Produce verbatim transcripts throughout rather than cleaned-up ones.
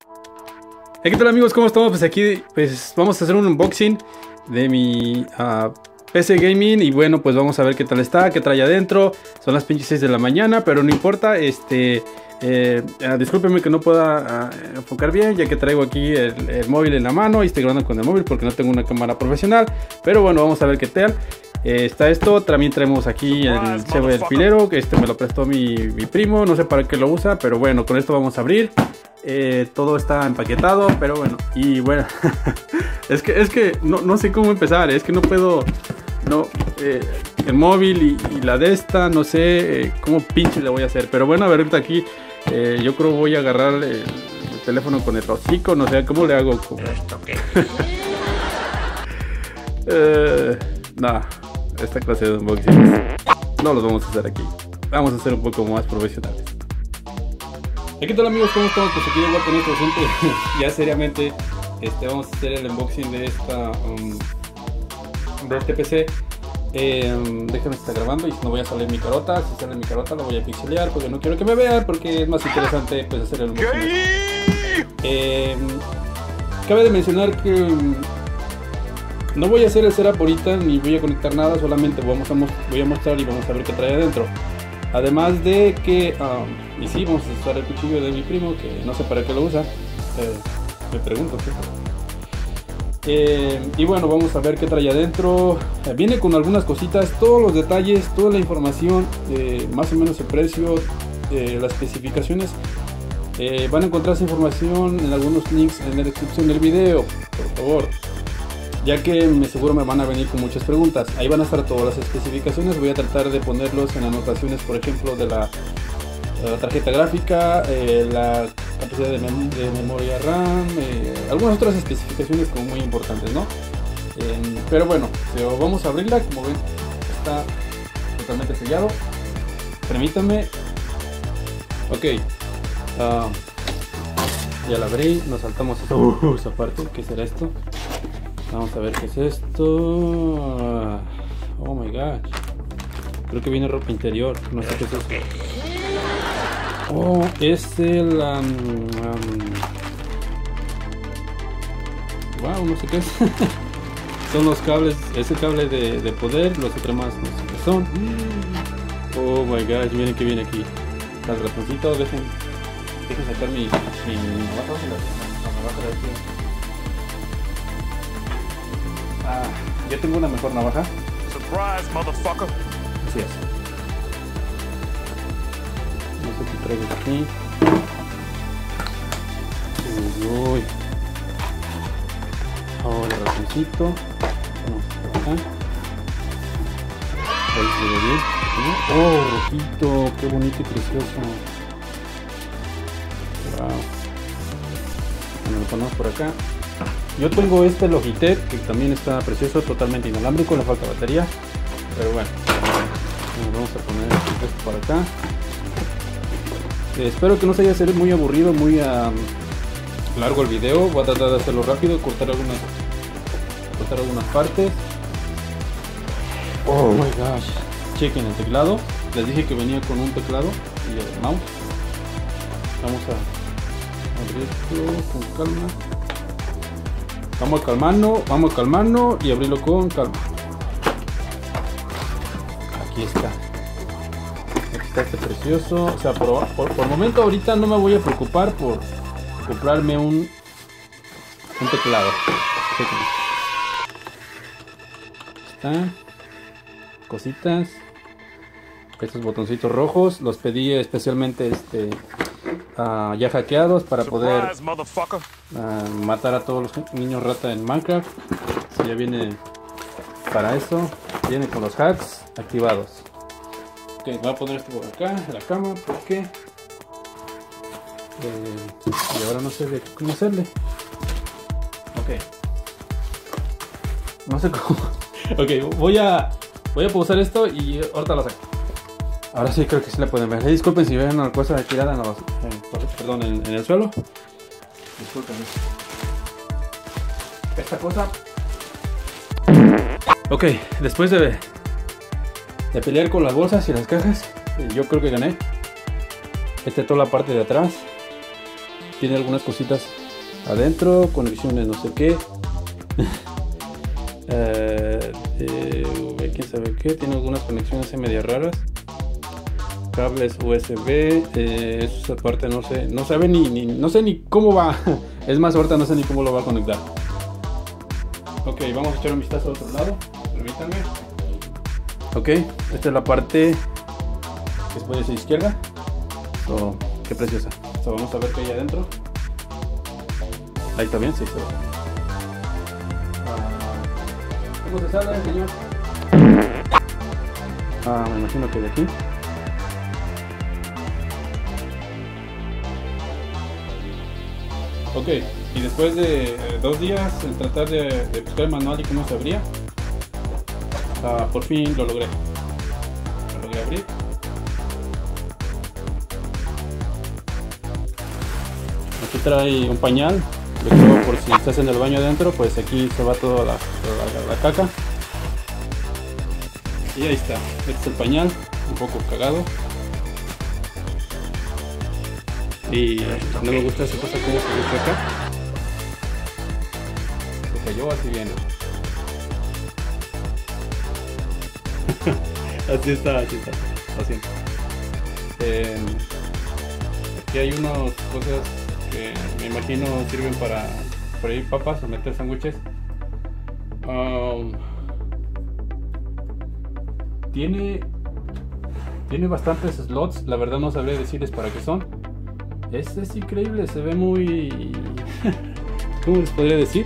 ¿Qué tal amigos? ¿Cómo estamos? Pues aquí pues vamos a hacer un unboxing de mi uh, P C Gaming. Y bueno, pues vamos a ver qué tal está, qué trae adentro. Son las pinches seis de la mañana, pero no importa. Este, eh, uh, discúlpenme que no pueda uh, enfocar bien, ya que traigo aquí el, el móvil en la mano y estoy grabando con el móvil porque no tengo una cámara profesional. Pero bueno, vamos a ver qué tal. Eh, está esto, también traemos aquí el cebo del filero, que este me lo prestó mi, mi primo, no sé para qué lo usa, pero bueno, con esto vamos a abrir. Eh, todo está empaquetado, pero bueno, y bueno, es que, es que no, no sé cómo empezar, es que no puedo, no, eh, el móvil y, y la de esta, no sé eh, cómo pinche le voy a hacer, pero bueno, a ver, ahorita aquí, eh, yo creo voy a agarrar el, el teléfono con el hocico, no sé, ¿cómo le hago? ¿Esto qué? eh, nah, esta clase de unboxing no los vamos a hacer aquí, vamos a hacer un poco más profesionales. ¿Qué tal amigos? ¿Cómo estamos? Pues aquí igual con este asunto ya seriamente este, vamos a hacer el unboxing de esta um, de este P C. eh, um, déjenme estar grabando y si no voy a salir mi carota. Si sale mi carota la voy a pixelear porque no quiero que me vean, porque es más interesante pues hacer el unboxing. eh, Cabe de mencionar que um, no voy a hacer el setup ahorita ni voy a conectar nada, solamente vamos a voy a mostrar y vamos a ver qué trae adentro. Además de que, um, y sí, vamos a usar el cuchillo de mi primo, que no sé para qué lo usa, eh, me pregunto qué. Eh, y bueno, vamos a ver qué trae adentro. Eh, viene con algunas cositas, todos los detalles, toda la información, eh, más o menos el precio, eh, las especificaciones. Eh, van a encontrar esa información en algunos links en la descripción del video, por favor. Ya que me seguro me van a venir con muchas preguntas. Ahí van a estar todas las especificaciones. Voy a tratar de ponerlos en anotaciones, por ejemplo, de la, de la tarjeta gráfica, eh, la capacidad de, mem de memoria RAM, eh, algunas otras especificaciones como muy importantes, ¿no? Eh, pero bueno, pero vamos a abrirla. Como ven, está totalmente sellado. Permítanme. Ok. Uh, ya la abrí. Nos saltamos esa, uh, esa parte. ¿Qué será esto? Vamos a ver qué es esto. Oh my god. Creo que viene ropa interior. No sé qué es eso. Oh, es el... Um, um, wow, no sé qué es. Son los cables. Es el cable de, de poder. Los otros más no sé qué son. Oh my god. Miren que viene aquí. Está el ratoncito. Dejen, dejen sacar mi... mi navaja. La navaja de aquí. Ah, ya tengo una mejor navaja. Surprise, motherfucker. Así es. No sé qué traigo aquí. Uy, uy. Ahora el ratoncito. Vamos por acá. Ahí se ve bien. Oh, rojito. Qué bonito y precioso. Wow. Bueno, lo ponemos por acá. Yo tengo este Logitech que también está precioso, totalmente inalámbrico, le falta batería, pero bueno, vamos a poner esto por acá. Eh, espero que no se haya sido muy aburrido, muy um, largo el video. Voy a tratar de hacerlo rápido, cortar algunas, cortar algunas partes. Oh my gosh, chequen el teclado. Les dije que venía con un teclado y el mouse. Vamos a abrir esto con calma. Vamos a calmarnos, vamos a calmarnos y abrirlo con calma. Aquí está. Aquí está este precioso. O sea, por, por, por el momento ahorita no me voy a preocupar por comprarme un, un teclado. Están cositas. Estos botoncitos rojos los pedí especialmente este uh, ya hackeados para poder uh, matar a todos los niños rata en Minecraft. So, ya viene para eso, viene con los hacks activados. Ok, voy a poner esto por acá en la cama porque eh, y ahora no sé de cómo hacerle. Ok, no sé cómo. Ok, voy a voy a pausar esto y ahorita lo saco. Ahora sí creo que sí la pueden ver. Eh, disculpen si ven una cosa tirada en, los, en, perdón, en, en el suelo. Disculpen. Esta cosa. Ok, después de, de pelear con las bolsas y las cajas, yo creo que gané. Esta es toda la parte de atrás. tiene algunas cositas adentro, conexiones no sé qué. eh, eh, quién sabe qué, tiene algunas conexiones medio raras. Cables U S B, eh, esa parte no sé, no sabe ni, ni, no sé ni cómo va. Es más, ahorita no sé ni cómo lo va a conectar. Ok, vamos a echar un vistazo al otro lado, permítanme. Ok, esta es la parte que se puede decir izquierda. So, qué preciosa. So, vamos a ver qué hay adentro. Ahí está bien, sí, se ve. Uh, ¿Cómo se sale, señor? Ah, me imagino que de aquí. Ok, y después de eh, dos días en tratar de, de buscar el manual y cómo se abría, uh, por fin lo logré. Lo logré abrir. Aquí trae un pañal, de hecho, por si estás en el baño adentro, pues aquí se va toda la, toda la, la caca. Y ahí está, este es el pañal, un poco cagado. Y no me gusta esa cosa como se ve acá. Se cayó, así viene. Así está, así está. Así. Eh, aquí hay unas cosas que me imagino sirven para freír papas o meter sándwiches. Um, tiene tiene bastantes slots, la verdad no sabría decirles para qué son. Es, es increíble, se ve muy... ¿Cómo les podría decir?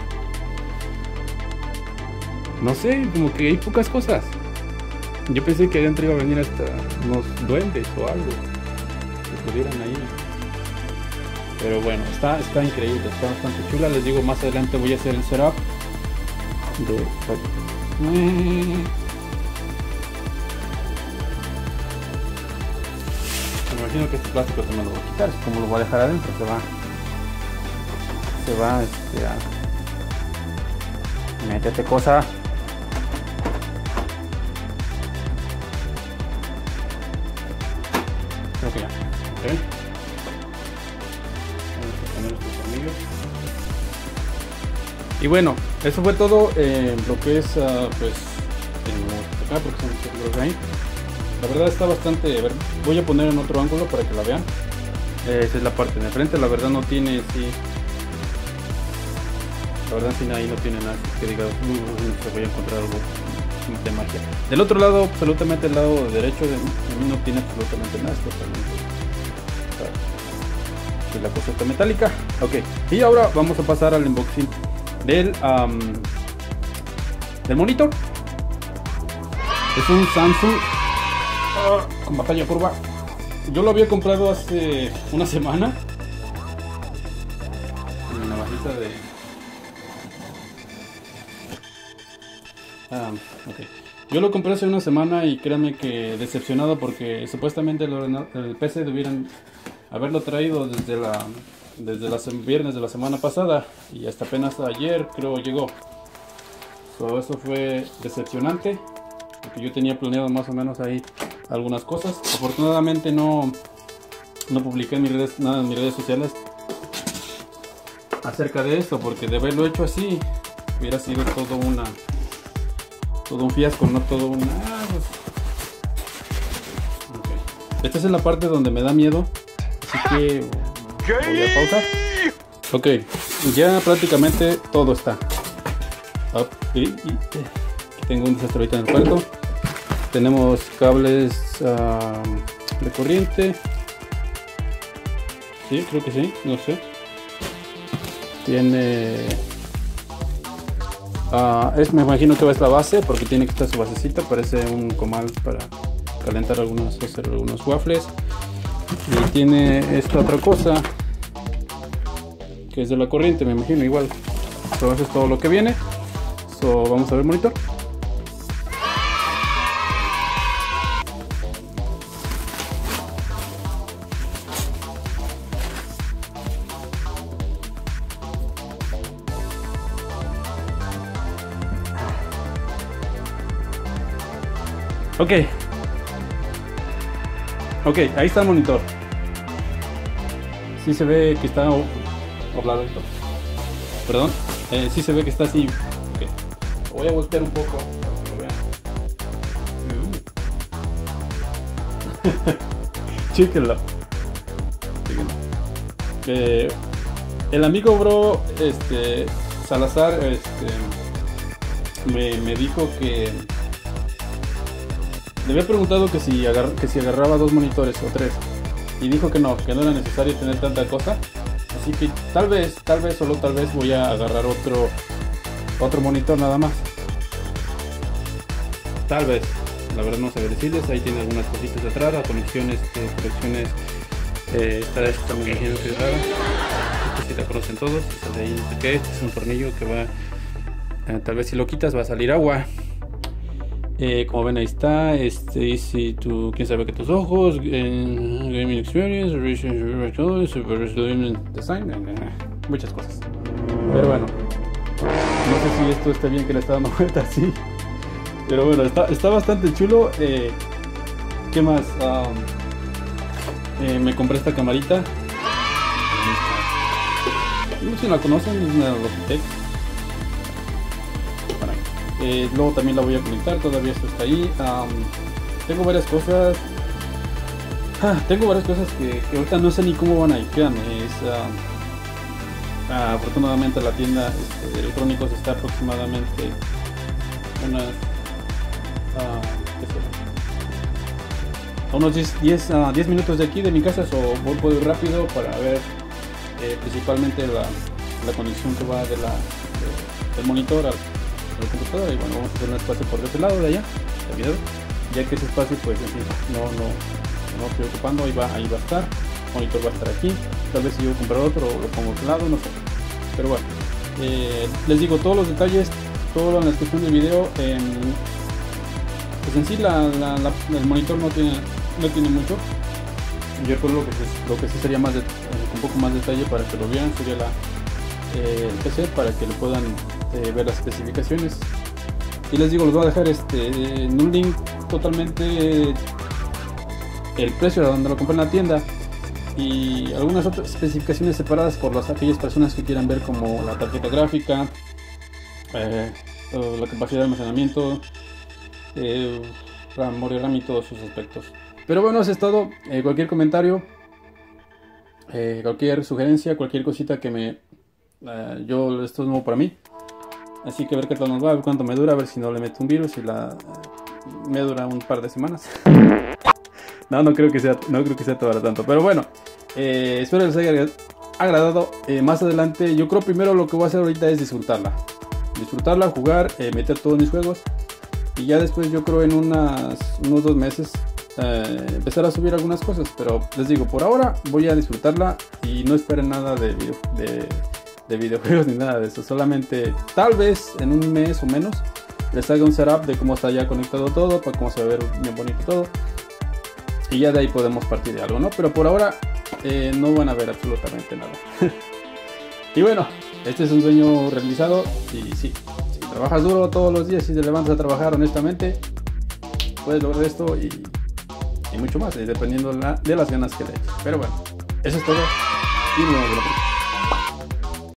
No sé, como que hay pocas cosas. Yo pensé que adentro iba a venir hasta unos duendes o algo que pudieran ahí. Pero bueno, está, está increíble, está bastante chula. Les digo, más adelante voy a hacer el setup de... Me imagino que este plástico también lo voy a quitar, es como lo voy a dejar adentro, se va se va este a... métete cosa. Creo que ya, ok. Vamos a poner estos tornillos. Y bueno, eso fue todo eh, lo que es uh, pues en acá, porque son los ahí. La verdad está bastante, a ver, voy a poner en otro ángulo para que la vean. Eh, esa es la parte de frente, la verdad no tiene, sí, la verdad sí, ahí no tiene nada que diga, uh, se voy a encontrar algo de magia. Del otro lado, absolutamente el lado derecho de mí no tiene absolutamente nada, es totalmente, o sea, la cosa está metálica. Ok, y ahora vamos a pasar al unboxing del, um, del monitor. Es un Samsung con pantalla curva. Yo lo había comprado hace una semana. Con una bajita de... Ah, ok. Yo lo compré hace una semana y créanme que decepcionado porque supuestamente el, el P C debieran haberlo traído desde la desde el viernes de la semana pasada y hasta apenas ayer creo llegó. So, eso fue decepcionante porque yo tenía planeado más o menos ahí algunas cosas. Afortunadamente no, no publiqué en mis redes, nada en mis redes sociales acerca de esto, porque de haberlo hecho así hubiera sido todo una todo un fiasco, no todo una... Ah, pues... okay. Esta es la parte donde me da miedo, así que voy a pausar. Ok, ya prácticamente todo está. Up, y, y, aquí tengo un desastre ahorita en el cuarto. Tenemos cables uh, de corriente. Sí, creo que sí, no sé. Tiene... Uh, es, me imagino que va a ser la base, porque tiene que estar su basecita. Parece un comal para calentar algunos, hacer algunos waffles. Y tiene esta otra cosa, que es de la corriente, me imagino, igual. So, eso es todo lo que viene. So, vamos a ver el monitor. Ok, ok, ahí está el monitor. Sí se ve que está Pobladito. Perdón, eh, sí se ve que está así. Okay. Voy a voltear un poco para que lo vean. Uh. Chíquenlo. Chíquenlo. Eh, el amigo bro, este, Salazar, este, me, me dijo que le había preguntado que si, agar, que si agarraba dos monitores o tres, y dijo que no, que no era necesario tener tanta cosa. Así que tal vez, tal vez, solo tal vez voy a agarrar otro otro monitor nada más. Tal vez, la verdad no sé decirles. Ahí tiene algunas cositas atrás, las conexiones, eh, conexiones eh, está esta me imagino que es rara. Esta sí la conocen todos, esta de ahí no sé qué, este es un tornillo que va, eh, tal vez si lo quitas va a salir agua. Eh, como ven ahí está, este, si tú, quién sabe que tus ojos, eh, gaming experience, super design, eh, muchas cosas. Pero bueno, no sé si esto está bien que le está dando vuelta así, pero bueno, está, está bastante chulo. Eh, ¿Qué más? Um, eh, me compré esta camarita. No sé si la conocen, es una Logitech. Eh, luego también la voy a conectar, todavía esto está ahí. Um, tengo varias cosas. Ah, tengo varias cosas que, que ahorita no sé ni cómo van a ir. Créanme, es, uh, uh, afortunadamente la tienda este, de electrónicos está aproximadamente unas uh, ¿qué será? A unos diez, diez minutos de aquí de mi casa. So, voy, puedo ir rápido para ver eh, principalmente la, la conexión que va de la, de, del monitor al el computador. Y bueno, vamos a hacer un espacio por ese lado de allá, el video, ya que ese espacio pues en fin, no, no, no estoy ocupando. Ahí va, ahí va a estar, el monitor va a estar aquí. Tal vez si yo comprar otro lo pongo a otro lado, no sé, pero bueno, eh, les digo todos los detalles, todo en la descripción del video. En, pues en sí la, la, la, el monitor no tiene, no tiene mucho. Yo creo lo que, lo que sí sería más de, un poco más detalle para que lo vean sería la, eh, el P C, para que lo puedan Eh, ver las especificaciones. Y les digo, les voy a dejar este en un link totalmente el precio de donde lo compré en la tienda y algunas otras especificaciones separadas por las aquellas personas que quieran ver, como la tarjeta gráfica, eh, la capacidad de almacenamiento, eh, RAM, memoria RAM y todos sus aspectos. Pero bueno, eso es todo. Eh, cualquier comentario, eh, cualquier sugerencia, cualquier cosita que me eh, yo esto es nuevo para mí. Así que a ver qué tal nos va, a ver cuánto me dura, a ver si no le meto un virus y la me dura un par de semanas. no, no creo que sea, no creo que sea todo tanto, pero bueno, eh, espero les haya agradado. Eh, más adelante, yo creo primero lo que voy a hacer ahorita es disfrutarla, disfrutarla, jugar, eh, meter todos mis juegos y ya después yo creo en unas, unos dos meses eh, empezar a subir algunas cosas. Pero les digo, por ahora voy a disfrutarla y no esperen nada de video, de de videojuegos ni nada de eso. Solamente tal vez en un mes o menos les haga un setup de cómo está ya conectado todo, para cómo se va a ver bien bonito todo, y ya de ahí podemos partir de algo, ¿no? Pero por ahora eh, no van a ver absolutamente nada. Y bueno, este es un sueño realizado. Y sí, si trabajas duro todos los días y te levantas a trabajar honestamente, puedes lograr esto y, y mucho más, eh, dependiendo de, la, de las ganas que le eches. Pero bueno, eso es todo y nos vemos en la próxima.